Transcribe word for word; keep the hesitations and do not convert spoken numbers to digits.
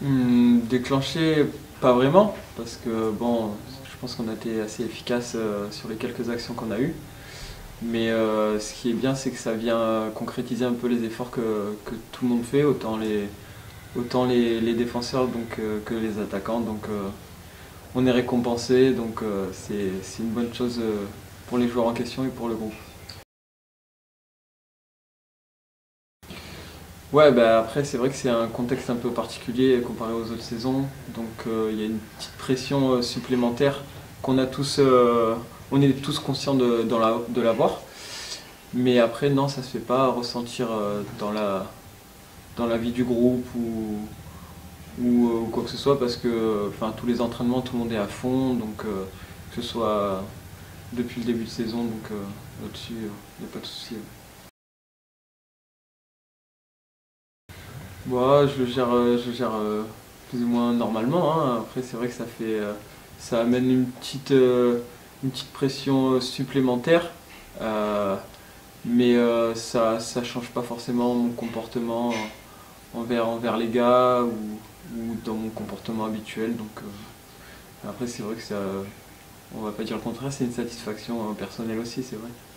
Hmm, déclencher, pas vraiment, parce que bon, je pense qu'on a été assez efficace euh, sur les quelques actions qu'on a eues. Mais euh, ce qui est bien, c'est que ça vient concrétiser un peu les efforts que, que tout le monde fait, autant les, autant les, les défenseurs donc, euh, que les attaquants. Donc euh, on est récompensé, donc euh, c'est c'est une bonne chose euh, pour les joueurs en question et pour le groupe. Ouais, bah après c'est vrai que c'est un contexte un peu particulier comparé aux autres saisons, donc euh, il y a une petite pression euh, supplémentaire qu'on a tous, euh, on est tous conscients de, dans la- de l'avoir, mais après non, ça se fait pas ressentir euh, dans la, dans la vie du groupe ou, ou, euh, ou quoi que ce soit parce que enfin tous les entraînements, tout le monde est à fond, donc euh, que ce soit depuis le début de saison, donc euh, là-dessus il n'y a pas de souci. Moi, je le gère, euh, je le gère euh, plus ou moins normalement, hein. Après, c'est vrai que ça fait, euh, ça amène une petite, euh, une petite pression euh, supplémentaire, euh, mais euh, ça, ça change pas forcément mon comportement envers, envers les gars ou, ou dans mon comportement habituel. Donc euh, après, c'est vrai que ça, on va pas dire le contraire, c'est une satisfaction euh, personnelle aussi, c'est vrai.